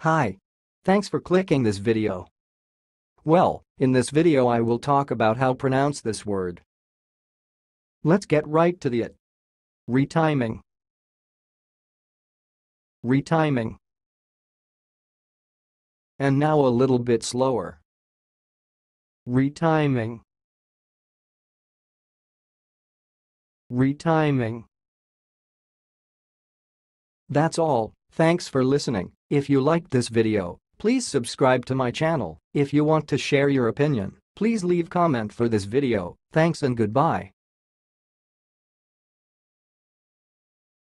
Hi. Thanks for clicking this video. Well, in this video I will talk about how pronounce this word. Let's get right to it. Retiming. Retiming. And now a little bit slower. Retiming. Retiming. That's all. Thanks for listening. If you liked this video, please subscribe to my channel. If you want to share your opinion, please leave comment for this video. Thanks and goodbye.